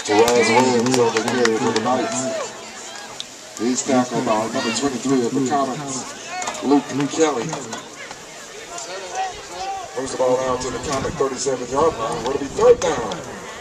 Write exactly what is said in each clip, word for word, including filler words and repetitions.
Chandlers Williams over here for the Knights. He's tackled by number twenty-three of the Comets, Luke Kelly. Brings the ball down to the Comet thirty-seven yard line. Will it be third down?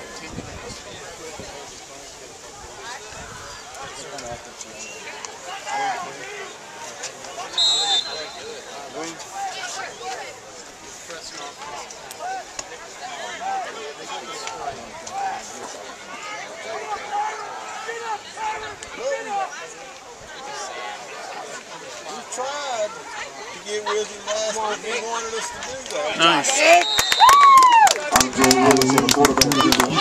Tried to get with him last week. He wanted us to do that. Nice. I'm Joe Willis on the quarterback.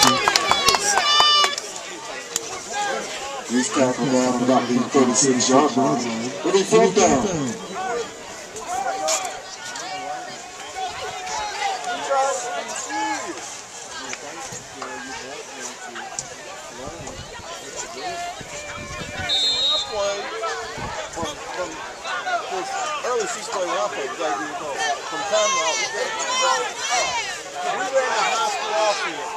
He's tackled down about the thirty-six yard line. Will be fourth down. Early she's playing off of from time to we ran the high school offense.